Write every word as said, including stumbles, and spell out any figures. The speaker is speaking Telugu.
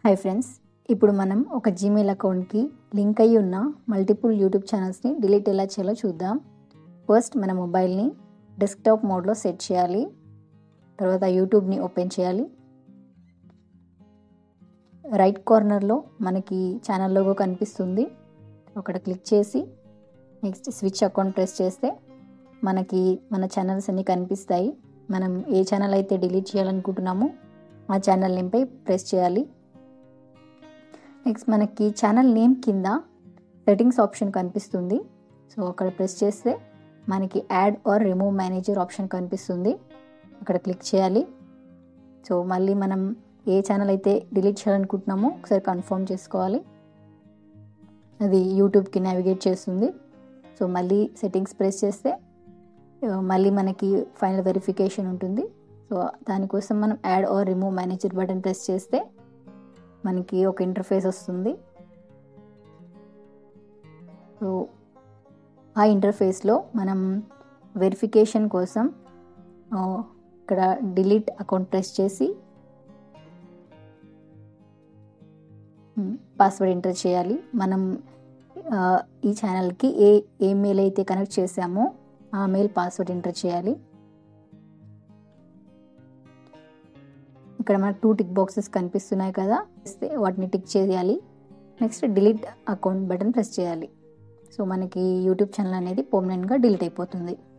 హాయ్ ఫ్రెండ్స్, ఇప్పుడు మనం ఒక జీమెయిల్ అకౌంట్కి లింక్ అయ్యి ఉన్న మల్టిపుల్ యూట్యూబ్ ఛానల్స్ని డిలీట్ ఎలా చేయాలో చూద్దాం. ఫస్ట్ మన మొబైల్ని డెస్క్టాప్ మోడ్లో సెట్ చేయాలి. తర్వాత యూట్యూబ్ని ఓపెన్ చేయాలి. రైట్ కార్నర్లో మనకి ఛానల్ లోగో కనిపిస్తుంది. అక్కడ క్లిక్ చేసి నెక్స్ట్ స్విచ్ అకౌంట్ ప్రెస్ చేస్తే మనకి మన ఛానల్స్ అన్నీ కనిపిస్తాయి. మనం ఏ ఛానల్ అయితే డిలీట్ చేయాలనుకుంటున్నామో ఆ ఛానల్ నేమ్పై ప్రెస్ చేయాలి. నెక్స్ట్ మనకి ఛానల్ నేమ్ కింద సెట్టింగ్స్ ఆప్షన్ కనిపిస్తుంది. సో అక్కడ ప్రెస్ చేస్తే మనకి add or remove manager option కనిపిస్తుంది. అక్కడ క్లిక్ చేయాలి. సో మళ్ళీ మనం ఏ ఛానల్ అయితే డిలీట్ చేయాలనుకుంటున్నామో ఒకసారి కన్ఫర్మ్ చేసుకోవాలి. అది యూట్యూబ్కి నావిగేట్ చేస్తుంది. సో మళ్ళీ సెట్టింగ్స్ ప్రెస్ చేస్తే మళ్ళీ మనకి ఫైనల్ వెరిఫికేషన్ ఉంటుంది. సో దానికోసం మనం add or remove manager button press చేస్తే మనకి ఒక ఇంటర్ఫేస్ వస్తుంది. సో ఆ ఇంటర్ఫేస్లో మనం వెరిఫికేషన్ కోసం ఇక్కడ డిలీట్ అకౌంట్ ప్రెస్ చేసి పాస్వర్డ్ ఎంటర్ చేయాలి. మనం ఈ ఛానల్కి ఏ ఏ మెయిల్ అయితే కనెక్ట్ చేసామో ఆ మెయిల్ పాస్వర్డ్ ఎంటర్ చేయాలి. ఇక్కడ మనకు టూ టిక్ బాక్సెస్ కనిపిస్తున్నాయి కదా, వాటిని టిక్ చేయాలి. Next delete account button press చేయాలి. సో మనకి యూట్యూబ్ ఛానల్ అనేది పర్మనెంట్గా డిలీట్ అయిపోతుంది.